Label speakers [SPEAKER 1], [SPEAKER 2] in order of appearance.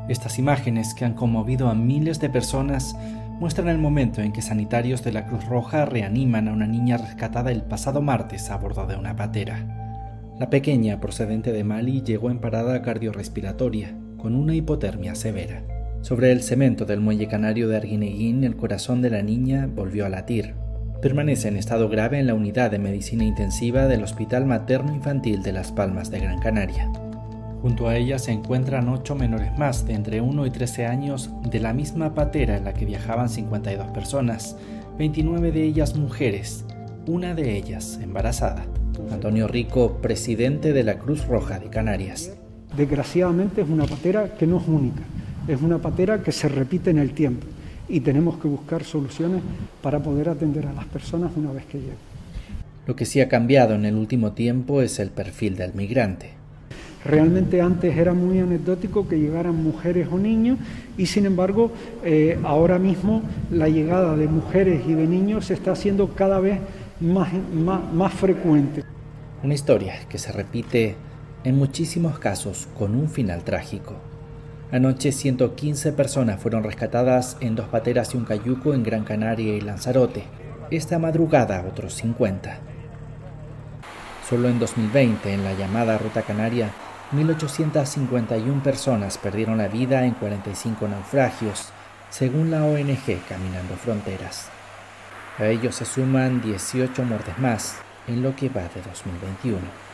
[SPEAKER 1] Estas imágenes, que han conmovido a miles de personas, muestran el momento en que sanitarios de la Cruz Roja reaniman a una niña rescatada el pasado martes a bordo de una patera. La pequeña, procedente de Mali, llegó en parada cardiorrespiratoria, con una hipotermia severa. Sobre el cemento del muelle canario de Arguineguín, el corazón de la niña volvió a latir. Permanece en estado grave en la unidad de medicina intensiva del Hospital Materno-Infantil de Las Palmas de Gran Canaria. Junto a ella se encuentran 8 menores más de entre 1 y 13 años de la misma patera en la que viajaban 52 personas, 29 de ellas mujeres, una de ellas embarazada. Antonio Rico, presidente de la Cruz Roja de Canarias.
[SPEAKER 2] Desgraciadamente es una patera que no es única, es una patera que se repite en el tiempo y tenemos que buscar soluciones para poder atender a las personas una vez que lleguen.
[SPEAKER 1] Lo que sí ha cambiado en el último tiempo es el perfil del migrante.
[SPEAKER 2] Realmente antes era muy anecdótico que llegaran mujeres o niños y sin embargo ahora mismo la llegada de mujeres y de niños se está haciendo cada vez más frecuente.
[SPEAKER 1] Una historia que se repite en muchísimos casos con un final trágico. Anoche 115 personas fueron rescatadas en 2 pateras y un cayuco en Gran Canaria y Lanzarote. Esta madrugada otros 50. Solo en 2020, en la llamada Ruta Canaria, 1.851 personas perdieron la vida en 45 naufragios, según la ONG Caminando Fronteras. A ellos se suman 18 muertes más en lo que va de 2021.